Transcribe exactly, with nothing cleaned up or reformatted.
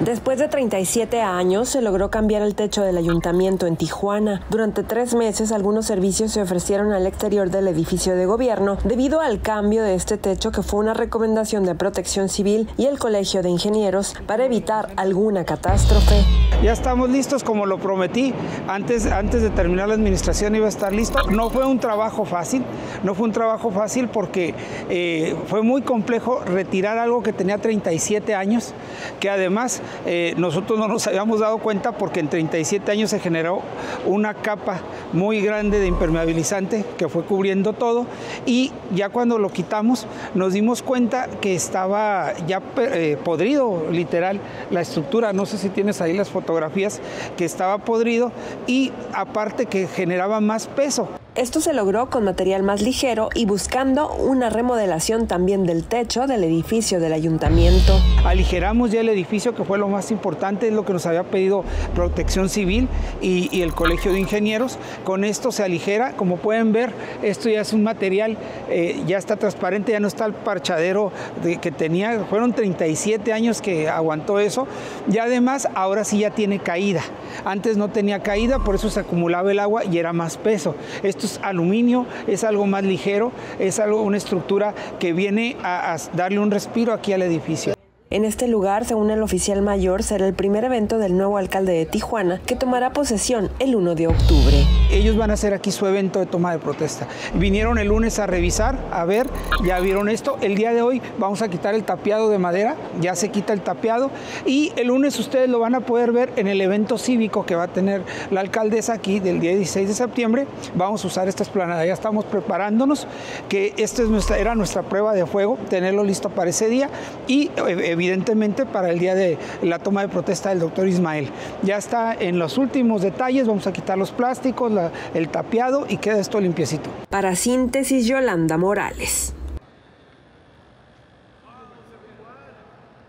Después de treinta y siete años, se logró cambiar el techo del ayuntamiento en Tijuana. Durante tres meses, algunos servicios se ofrecieron al exterior del edificio de gobierno debido al cambio de este techo, que fue una recomendación de Protección Civil y el Colegio de Ingenieros para evitar alguna catástrofe. Ya estamos listos, como lo prometí. Antes, antes de terminar la administración iba a estar listo. No fue un trabajo fácil, no fue un trabajo fácil porque eh, fue muy complejo retirar algo que tenía treinta y siete años, que además eh, nosotros no nos habíamos dado cuenta porque en treinta y siete años se generó una capa muy grande de impermeabilizante que fue cubriendo todo, y ya cuando lo quitamos nos dimos cuenta que estaba ya eh, podrido, literal, la estructura. No sé si tienes ahí las fotografías, que estaba podrido y aparte que generaba más peso. Esto se logró con material más ligero y buscando una remodelación también del techo del edificio del ayuntamiento. Aligeramos ya el edificio, que fue lo más importante, es lo que nos había pedido Protección Civil y, y el Colegio de Ingenieros. Con esto se aligera. Como pueden ver, esto ya es un material, eh, ya está transparente, ya no está el parchadero de, que tenía. Fueron treinta y siete años que aguantó eso, y además ahora sí ya tiene caída. Antes no tenía caída, por eso se acumulaba el agua y era más peso. Esto es aluminio, es algo más ligero, es algo, una estructura que viene a, a darle un respiro aquí al edificio. En este lugar, según el oficial mayor, será el primer evento del nuevo alcalde de Tijuana, que tomará posesión el primero de octubre. Ellos van a hacer aquí su evento de toma de protesta. Vinieron el lunes a revisar, a ver, ya vieron esto. El día de hoy vamos a quitar el tapiado de madera, ya se quita el tapiado, y el lunes ustedes lo van a poder ver en el evento cívico que va a tener la alcaldesa aquí del día dieciséis de septiembre. Vamos a usar esta explanada, ya estamos preparándonos, que esta es nuestra, era nuestra prueba de fuego, tenerlo listo para ese día, y evidentemente para el día de la toma de protesta del doctor Ismael. Ya está en los últimos detalles, vamos a quitar los plásticos, la, el tapiado, y queda esto limpiecito. Para Síntesis, Yolanda Morales.